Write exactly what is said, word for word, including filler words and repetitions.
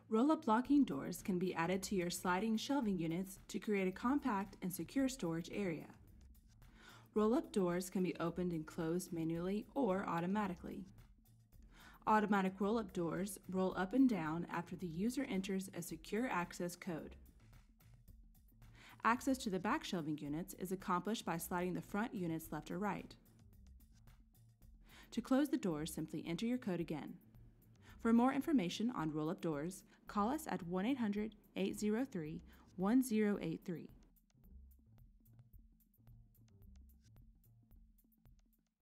Roll-up locking doors can be added to your sliding shelving units to create a compact and secure storage area. Roll-up doors can be opened and closed manually or automatically. Automatic roll-up doors roll up and down after the user enters a secure access code. Access to the back shelving units is accomplished by sliding the front units left or right. To close the doors, simply enter your code again. For more information on roll-up doors, call us at one eight hundred, eight zero three, one zero eight three.